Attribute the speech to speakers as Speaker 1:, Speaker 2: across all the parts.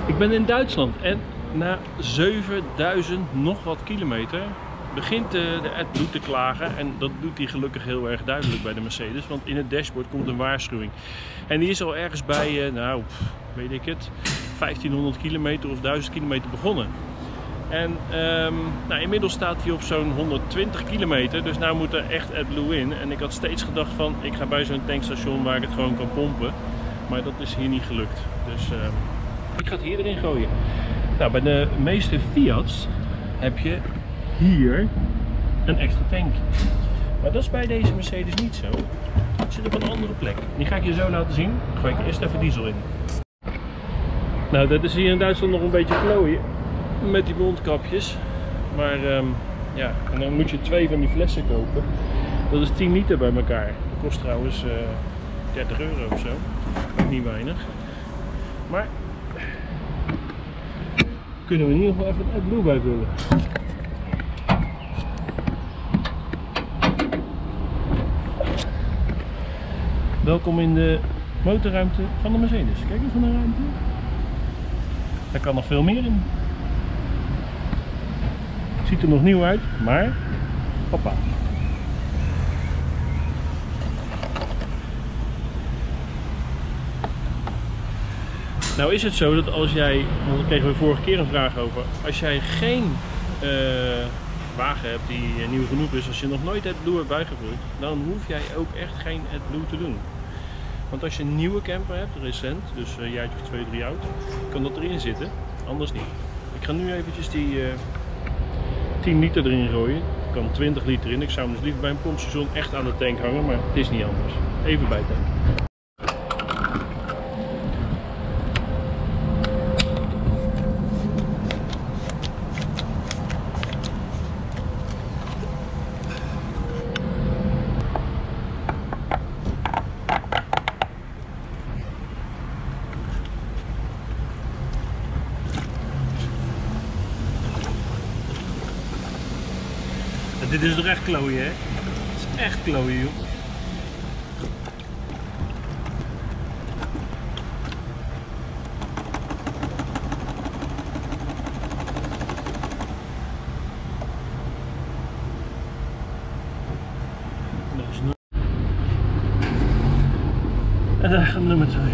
Speaker 1: Ik ben in Duitsland en na 7000 nog wat kilometer begint de AdBlue te klagen. En dat doet hij gelukkig heel erg duidelijk bij de Mercedes, want in het dashboard komt een waarschuwing. En die is al ergens bij, weet ik het, 1500 kilometer of 1000 kilometer begonnen. En inmiddels staat hij op zo'n 120 kilometer, dus nou moet er echt AdBlue in. En ik had steeds gedacht van, ik ga bij zo'n tankstation waar ik het gewoon kan pompen. Maar dat is hier niet gelukt. Dus ik ga het hier erin gooien. Nou, bij de meeste Fiat's heb je hier een extra tank. Maar dat is bij deze Mercedes niet zo. Het zit op een andere plek. Die ga ik je zo laten zien. Dan gooi ik eerst even diesel in. Nou, dat is hier in Duitsland nog een beetje klooien. Met die mondkapjes. Maar ja, en dan moet je 2 van die flessen kopen. Dat is 10 liter bij elkaar. Dat kost trouwens 30 euro of zo. Ook niet weinig. Maar kunnen we in ieder geval even het AdBlue bijvullen. Welkom in de motorruimte van de Mercedes. Kijk eens van de ruimte. Daar kan nog veel meer in. Ziet er nog nieuw uit, maar hoppa. Nou is het zo dat als jij, want daar kregen we vorige keer een vraag over, als jij geen wagen hebt die nieuw genoeg is, als je nog nooit AdBlue hebt bijgevuld, dan hoef jij ook echt geen AdBlue te doen. Want als je een nieuwe camper hebt, recent, dus een jaartje of 2, 3 oud, kan dat erin zitten, anders niet. Ik ga nu eventjes die 10 liter erin gooien. Er kan 20 liter in. Ik zou hem dus liever bij een pompstation echt aan de tank hangen, maar het is niet anders. Even bijtanken. Dit is toch echt klooien, hè? Het is echt klooien, joh. En daar gaat nummer 2.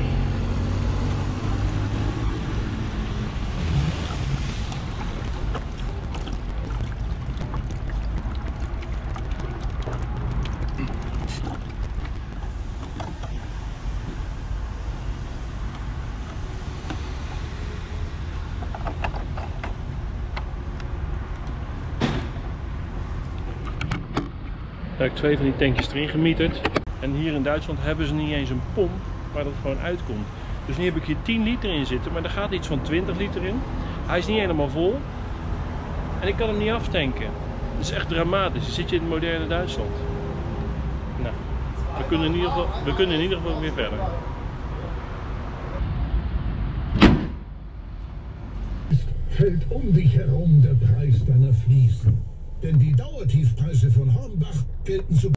Speaker 1: Daar heb ik 2 van die tankjes erin gemieterd. En hier in Duitsland hebben ze niet eens een pomp waar dat gewoon uitkomt. Dus nu heb ik hier 10 liter in zitten, maar er gaat iets van 20 liter in. Hij is niet helemaal vol. En ik kan hem niet aftanken. Dat is echt dramatisch. Dan zit je in het moderne Duitsland. Nou, we kunnen in ieder geval weer verder.
Speaker 2: Fällt dich herum der Preis deiner Fliesen. Denn die Dauertiefpreise von Hornbach gelten zu